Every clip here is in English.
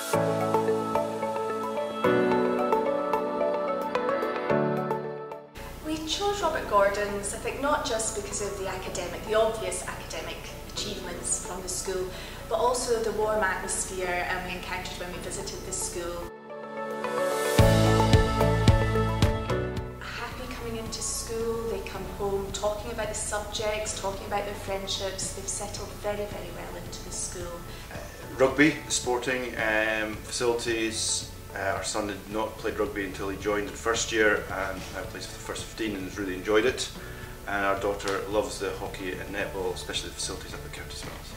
We chose Robert Gordon's, I think, not just because of the obvious academic achievements from the school, but also the warm atmosphere we encountered when we visited the school. Happy coming into school, they come home talking about the subjects, talking about their friendships. They've settled very, very well into the school. Rugby, sporting facilities. Our son had not played rugby until he joined in first year and now plays for the first 15 and has really enjoyed it. And our daughter loves the hockey and netball, especially the facilities up at Curtis Mills.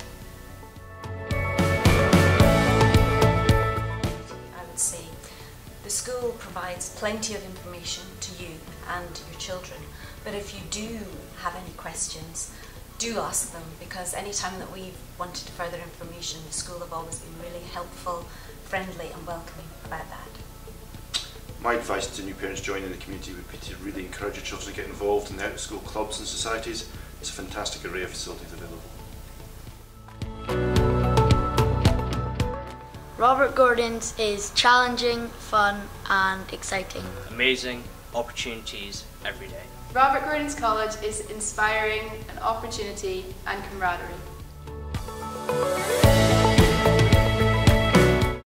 I would say the school provides plenty of information to you and your children, but if you do have any questions, do ask them, because any time that we've wanted further information, the school have always been really helpful, friendly and welcoming about that. My advice to new parents joining the community would be to really encourage your children to get involved in the out-of-school clubs and societies. It's a fantastic array of facilities available. Robert Gordon's is challenging, fun and exciting. Amazing opportunities every day. Robert Gordon's College is inspiring, an opportunity and camaraderie.